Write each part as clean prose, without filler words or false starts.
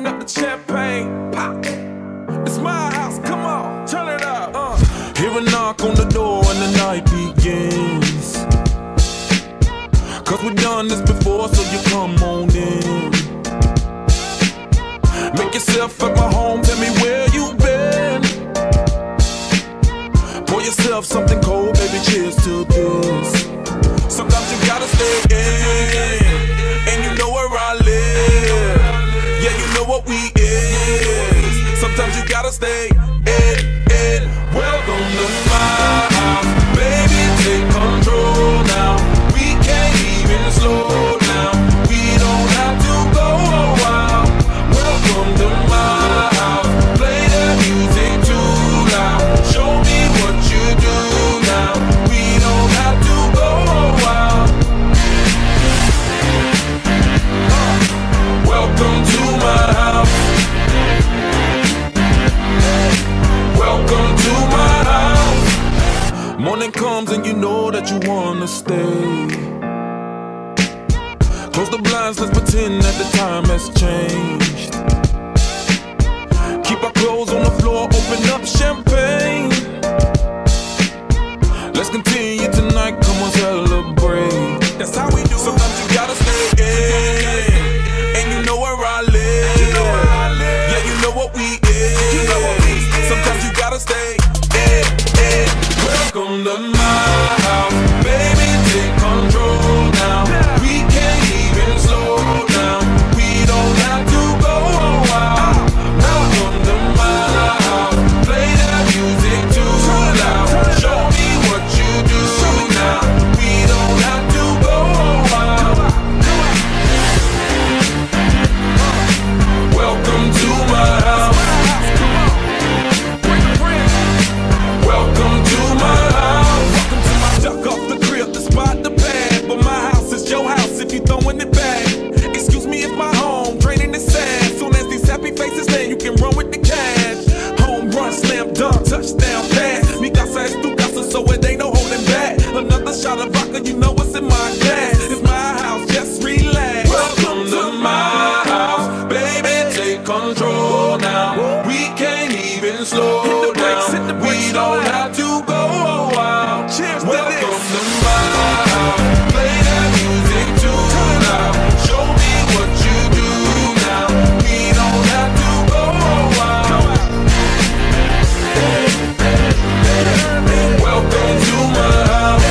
open up the champagne, pop. It's my house, come on, turn it up. Hear a knock on the door and the night begins. Cause we've done this before, so you come on in. Make yourself at my home, tell me where you been. Pour yourself something cold, baby, cheers to this. Sometimes you gotta stay in, and you know where I live. Yeah, you know what we is. Sometimes you gotta stay in. Welcome to my house, baby, take control now. We can't even slow down. We don't have to go a while. Welcome to my house, play the music too loud. Show me what you do now. We don't have to go a while. Welcome to my house. Welcome to my house. Morning comes and you know that you wanna stay. Close the blinds, let's pretend that the time has changed. Keep our clothes on the floor, open up champagne. Let's continue tonight, come on, celebrate. That's how we do. Sometimes you gotta stay in, and you know where I live. Yeah, you know what we is. Sometimes you gotta stay in. Welcome to my house, baby, take control now. We can't even slow down. We don't have to go a while. Welcome to my house, play that music too loud. Show me what you do now. We don't have to go a while. Welcome to my house. Welcome to my house. Duck off the crib, the spot, the pad. But my house is your house if you throwing it back. Excuse me if my home draining is sad. Soon as these happy faces land, you can run with the cash. Home run, slam dunk, touchdown pass. Mi casa es tu casa, so it ain't no holding back. Another shot of vodka, you know what's in my glass. It's my house, just relax. Welcome to my house, baby, take control now. We can't even slow down. We don't have to go a while. Cheers to welcome to my house, play that music too loud. Show me what you do now. We don't have to go a while. Welcome to my house.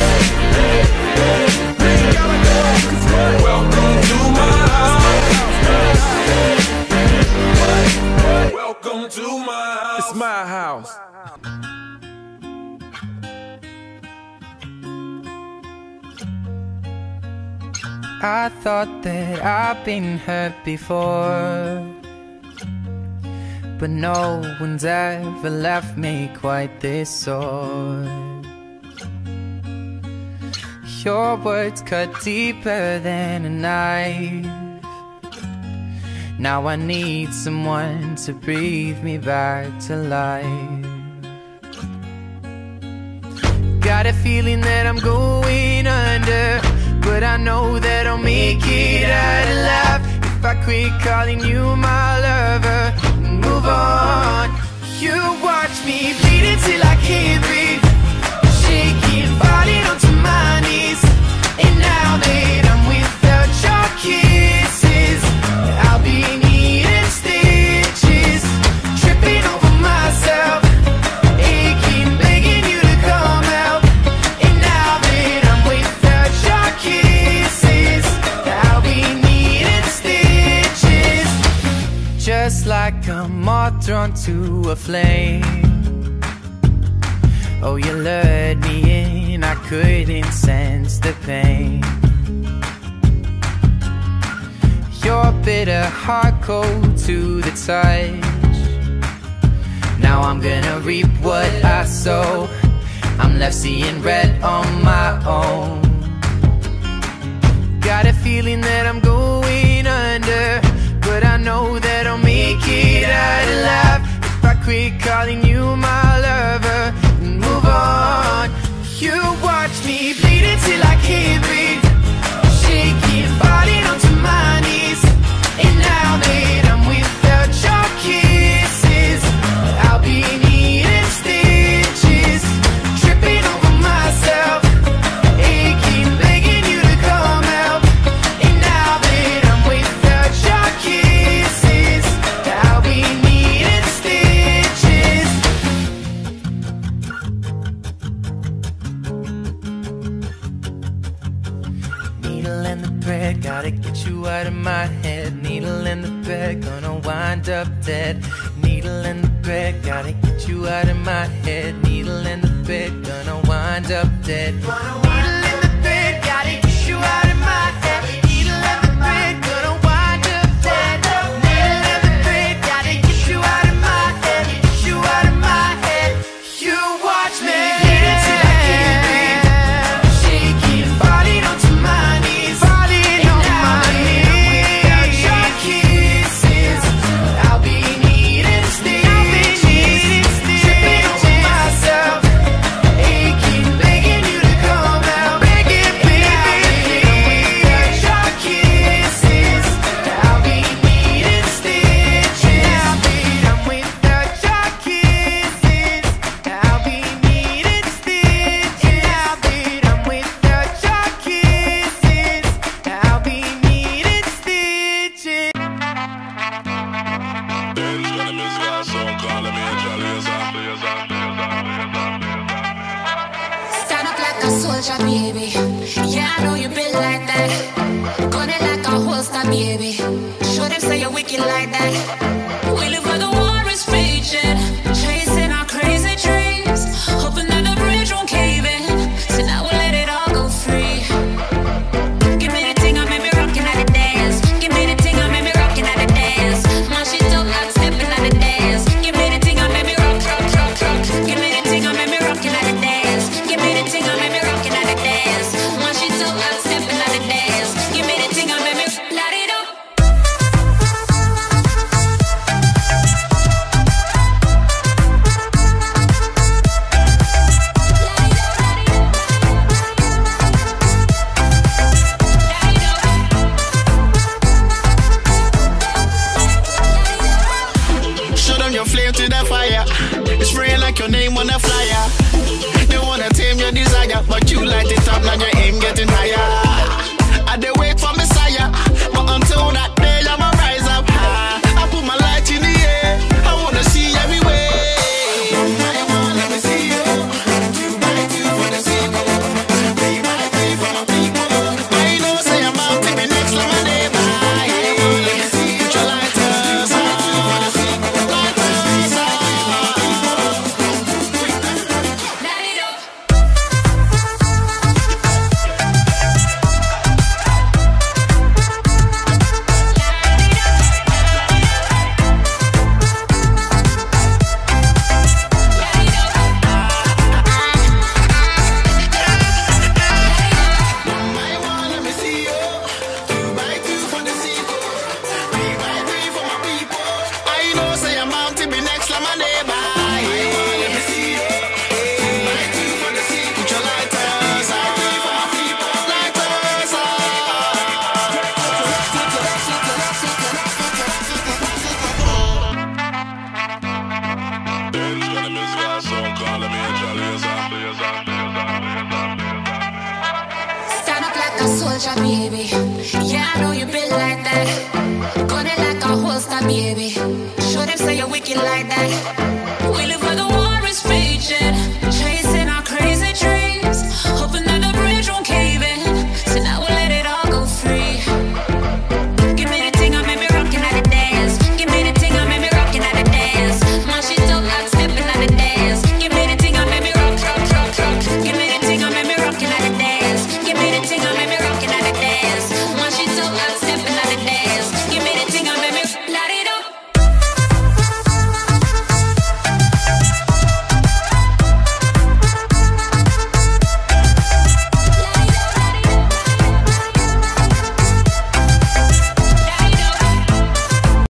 Welcome to my house. Welcome to my house. It's my house. I thought that I've been hurt before, but no one's ever left me quite this sore. Your words cut deeper than a knife. Now I need someone to breathe me back to life. Got a feeling that I'm going under, but I know that I'll make it out alive if I quit calling you my lover and move on. You watch me bleed until I can't breathe, shaking, falling onto my knees. And now that I'm without your kisses, I'll be needing stitches, tripping over myself, aching, begging you to come out. And now that I'm without your kisses, I'll be needing stitches, just like a moth drawn to a flame. Oh, you lured me in, I couldn't sense the pain. Your bitter heart cold to the touch. Now I'm gonna reap what I sow. I'm left seeing red on my own. Got a feeling that I'm going under, but I know that I'll make it out alive if I quit calling you my lover and move on. You watch me bleed until I can't breathe, shaking, falling onto my knees. And now that I'm without Needle in the thread, gotta get you out of my head. Needle in the thread, gonna wind up dead. Needle in the thread, gotta get you out of my head. Needle in the thread, gonna wind up dead. Needle in the thread, gotta get you out of my head. Needle in the thread, gonna wind up dead. Needle in the thread, gotta get you out of my head. Get you out of my head. You watch me till I can't breathe. Shaking, falling onto my knees, falling on my knees. Without your kisses, I'll be needing stitches, tripping over myself, aching, begging you to come out, begging, baby. Without your kisses, I'll be needing stitches. I'm without your kisses, I'll be needing stitches. I'm without your kisses, I'll be needing stitches. Stand up like a soldier, baby. Yeah, I know you been like that. Gun it like a holster, baby. Show them say you're wicked like that. We live where the war is raging, chasing our crazy dreams, hoping that the bridge won't cave in. So now we'll let it all go free. Give me the thing, I made me rockin' at the dance. Give me the thing, I made me rockin' at the dance. My shit dope, not stepping at the dance. Give me the thing, I made me rock, rock, rock, rock. Give me the thing, I made me rockin' at the dance. Give me the thing, I made me rockin' at the dance. My shit dope, not stepping at the dance. Give me the thing, I made me light it up. Show them your flame to the fire. It's spraying like your name on a flyer. They wanna tame your desire, but you light it up, now your aim getting higher. I dey wait for Messiah, but until that day I'ma rise up high. I put my light in the air, I wanna see everywhere. One by one, let me see you. Two by two for the sequel. Three by three for my people. I know say I'm out to be next like my neighbor. Let me see you. Put your lighters on. Lighters on. Light it up. One by one, let me see you. Two by two for the sequel. Three by three for my people. I know say I'm out to be next like my neighbor. Let me see you. Two by two for the sequel. Put your lighters on. For my people. Lighters Stand up like a soldier, baby. Yeah, I know you been like that. Gun it like a holster, baby. Show them say you're wicked like that.